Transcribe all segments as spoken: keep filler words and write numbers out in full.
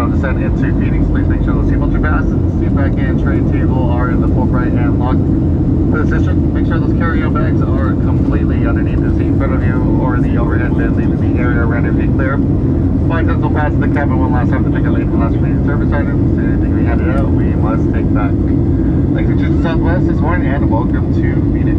about to descend into Phoenix, please make sure the seatbelts are fastened, seat back and tray table are in the forthright and locked position. Make sure those carry-on bags are completely underneath the seat in front of you or the overhead bin, leaving the area around your feet clear. Flight attendants will pass the cabin one last time to check out late and last remaining service items. Anything we handed out, we must take back. Thanks for choosing Southwest this morning and welcome to Phoenix.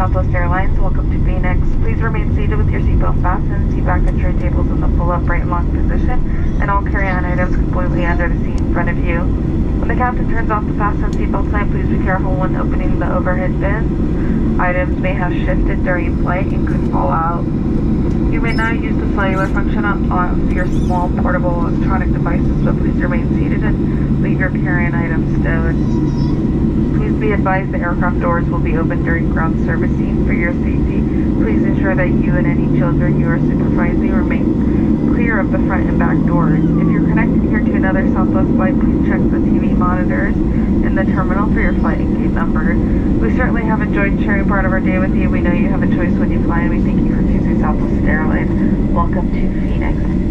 Southwest Airlines. Welcome to Phoenix. Please remain seated with your seatbelt fastened, seat back and tray tables in the full upright and locked position, and all carry-on items completely under the seat in front of you. When the captain turns off the fasten seatbelt sign, please be careful when opening the overhead bins. Items may have shifted during flight and could fall out. You may not use the cellular function on, on your small portable electronic devices, but please remain seated and leave your carry-on items stowed. Please be advised the aircraft doors will be open during ground servicing. For your safety, please ensure that you and any children you are supervising remain clear of the front and back doors. If you're connected here to another Southwest flight, please check the T V monitors in the terminal for your flight and gate number. We certainly have enjoyed sharing part of our day with you. We know you have a choice when you fly, and we thank you for choosing Southwest Airlines. Welcome to Phoenix.